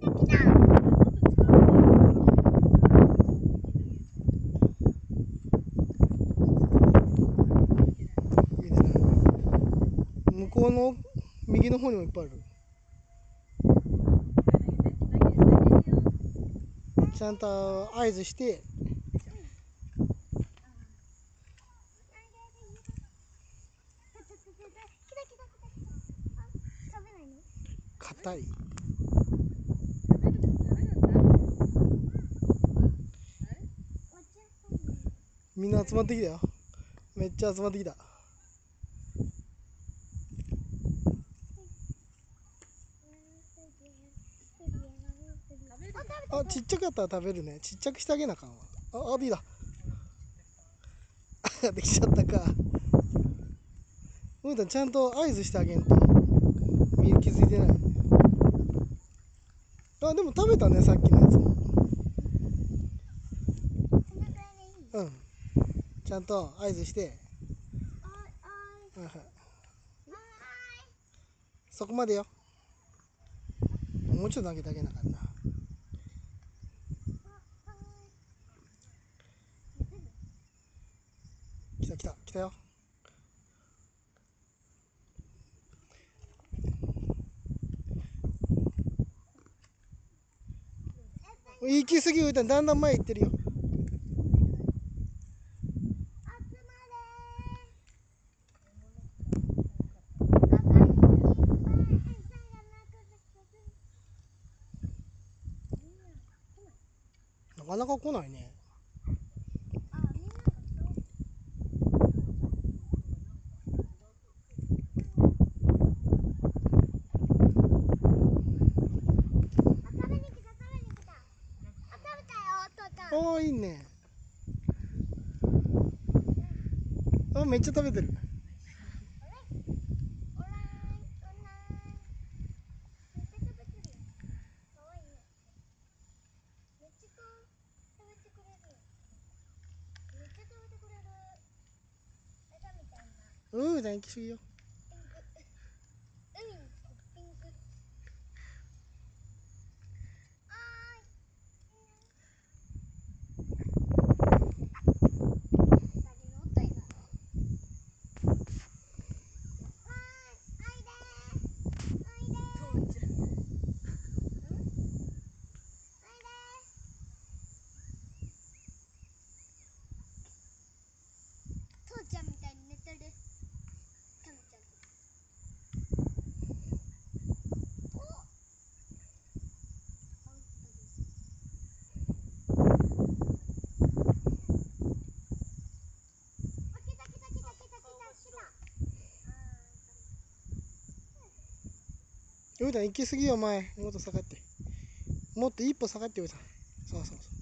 いいね。向こうの右の方にもいっぱいある。ちゃんと合図して硬い。みんな集まってきたよ。めっちゃ集まってきた。あ、ちっちゃかったら食べるね。ちっちゃくしてあげなあかんわ。あ、アビだ。できちゃったか。うんたんちゃんと合図してあげんと気づいてない。あ、でも食べたね、さっきのやつも。うん。ちゃんと合図して。はいはい。そこまでよ。もうちょっと投げてあげなかった。来た来た来たよ。行き過ぎ、うたんだんだん前行ってるよ。なかなか来ないね。ああ、いいね。あ、めっちゃ食べてる。うん、じゃあ行き過ぎよ。 父ちゃんみたいに寝てる。タムちゃん。 うーたん行き過ぎよ、前。もっと下がって。もっと一歩下がって、うーたん。そうそうそう。